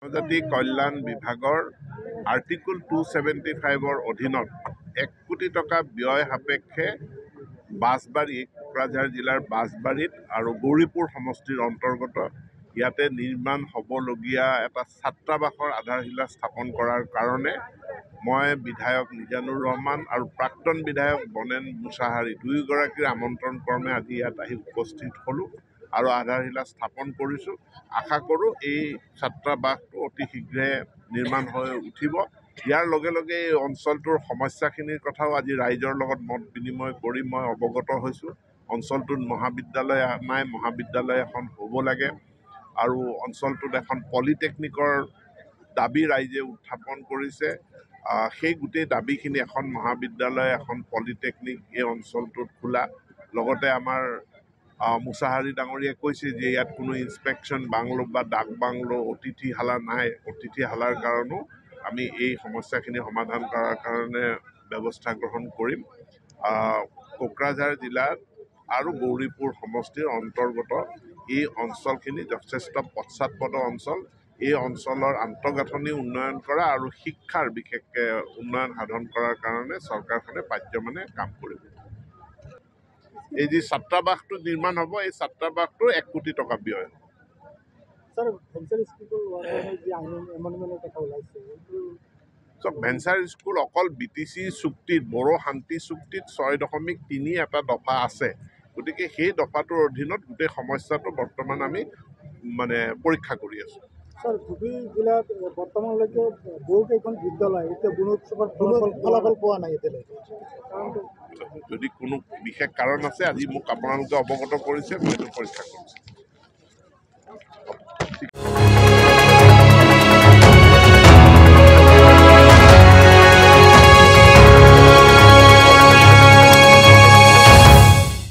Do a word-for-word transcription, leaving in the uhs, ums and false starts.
জনজাতি কল্যাণ বিভাগৰ আৰ্টিকল টু ছেভেণ্টি ফাইভৰ অধীনত এক কোটি টকা ব্যয় সাপেক্ষে বাঁছবাৰী কোকৰাঝাৰ জিলাৰ বাঁছবাৰীত আৰু গৌৰীপুৰ সমষ্টিৰ অন্তৰ্গত ইয়াতে নিৰ্মাণ হ'বলগীয়া এটা ছাত্ৰাবাসৰ আধাৰশিলা স্থাপন কৰাৰ কাৰণে মই বিধায়ক নিজানুৰ ৰহমান আৰু প্ৰাক্তন বিধায়ক বনেন মুছাহাৰী দুয়োগৰাকীৰ আমন্ত্ৰণ ক্ৰমে আজি ইয়াত আহি উপস্থিত হ'লোঁ আৰু আধাৰশিলা স্থাপন কৰিছোঁ। আশা কৰোঁ এই ছাত্ৰাবাসটো অতি শীঘ্ৰে নিৰ্মাণ হৈ উঠিব। ইয়াৰ লগে লগে এই অঞ্চলটোৰ সমস্যাখিনিৰ কথাও আজি ৰাইজৰ লগত মত বিনিময় কৰি মই অৱগত হৈছোঁ। অঞ্চলটোত মহাবিদ্যালয় নাই, মহাবিদ্যালয় এখন হ'ব লাগে আৰু অঞ্চলটোত এখন পলিটেকনিকৰ দাবী ৰাইজে উত্থাপন কৰিছে। সেই গোটেই দাবীখিনি এখন মহাবিদ্যালয়, এখন পলিটেকনিক এই অঞ্চলটোত খোলা। লগতে আমাৰ মুছাহাৰী ডাঙৰীয়াই কৈছে যে ইয়াত কোনো ইনস্পেকশ্যন বাংলো বা ডাক বাংলো, অতিথিশালা নাই। অতিথিশালাৰ কাৰণেও আমি এই সমস্যাখিনি সমাধান কৰাৰ কাৰণে ব্যৱস্থা গ্ৰহণ কৰিম। কোকৰাঝাৰ জিলাত আৰু গৌৰীপুৰ সমষ্টিৰ অন্তৰ্গত এই অঞ্চলখিনি যথেষ্ট পশ্চাৎপদ অঞ্চল। এই অঞ্চলৰ আন্তঃগাঁথনি উন্নয়ন কৰা আৰু শিক্ষাৰ বিশেষকৈ উন্নয়ন সাধন কৰাৰ কাৰণে চৰকাৰখনে পাৰ্যমানে কাম কৰিব। এই যি ছাত্ৰাবাসটো নিৰ্মাণ হ'ব, এই ছাত্ৰাবাসটো এক কোটি টকা ব্যয় হ'ব। চব ভেঞ্চাৰ স্কুল অকল বি টি চি চুক্তিত, বড়ো শান্তি চুক্তিত ছয় দশমিক তিনি এটা দফা আছে। গতিকে সেই দফাটোৰ অধীনত গোটেই সমস্যাটো বৰ্তমান আমি মানে পৰীক্ষা কৰি আছোঁ। ছাৰ, ধুবুৰী জিলাত বৰ্তমানলৈকে বহুকেইখন বিদ্যালয় এতিয়া গুণোৎসৱৰ ফলাফল পোৱা নাই এতিয়ালৈকে। যদি কোনো বিশেষ কাৰণ আছে আজি মোক আপোনালোকে অৱগত কৰিছে, মই এইটো পৰীক্ষা কৰিছোঁ।